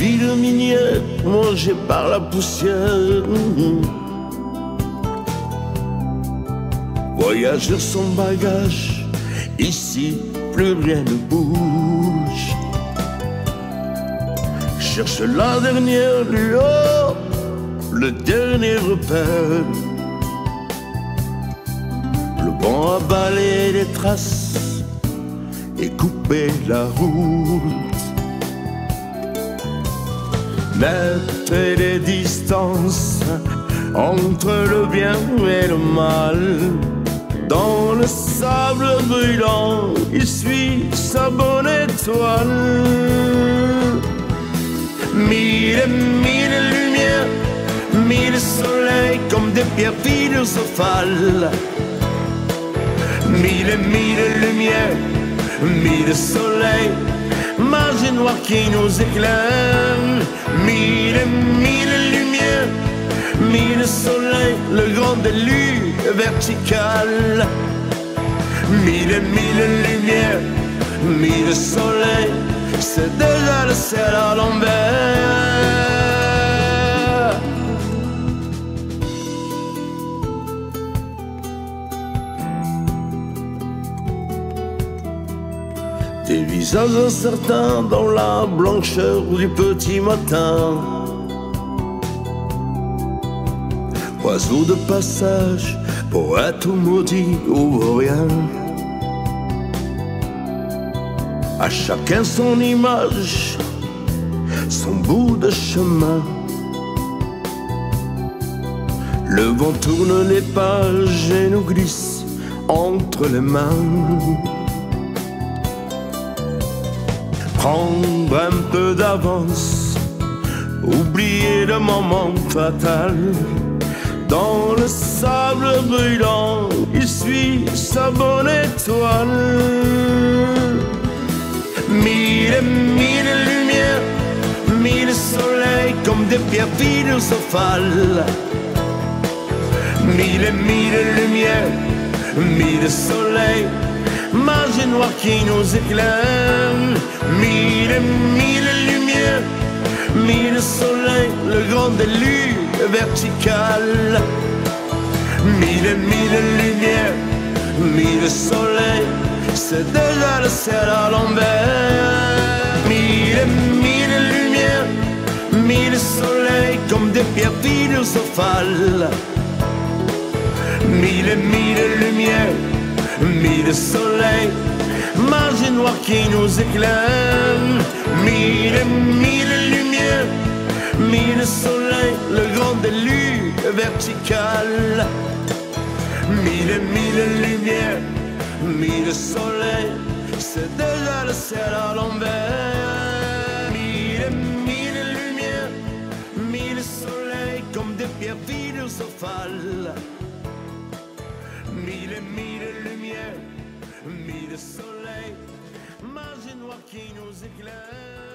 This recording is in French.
ville minière mangée par la poussière. Voyageur sans bagage, ici plus rien ne bouge. Cherche la dernière lueur, le dernier repère. Le vent a balayé les traces et coupé la route. Mettre les distances entre le bien et le mal. Dans le sable brûlant, il suit sa bonne étoile. Mille et mille lumières, mille soleils comme des pierres philosophales. Mille et mille lumières, mille soleils, marge noire qui nous éclaire. Mille et mille lumières, mille soleils, le grand déluge vertical. Mille et mille lumières, mille soleils, c'est déjà le ciel à l'envers. Des visages incertains dans la blancheur du petit matin. Oiseaux de passage, poète ou maudit ou rien. À chacun son image, son bout de chemin. Le vent tourne les pages et nous glisse entre les mains. Prendre un peu d'avance, oublier le moment fatal. Dans le sable brûlant, il suit sa bonne étoile. Mille et mille lumières, mille soleils comme des pierres philosophales. Mille et mille lumières, mille soleils, marge noire qui nous éclaire. Mille et mille lumières, mille soleils, le grand déluge vertical. Mille et mille lumières, mille soleils, c'est déjà le ciel à l'envers. Mille et mille lumières, mille soleils comme des pierres philosophales. Mille et mille lumières, mille soleils, marge noire qui nous éclaire. Mille et mille lumières, mille soleils, le grand déluge vertical. Mille et mille lumières, mille soleils, c'est déjà le ciel à l'envers. Mille et mille lumières, mille soleils comme des pierres philosophales. Mille et mille lumières, mille soleils, marge noire qui nous éclaire.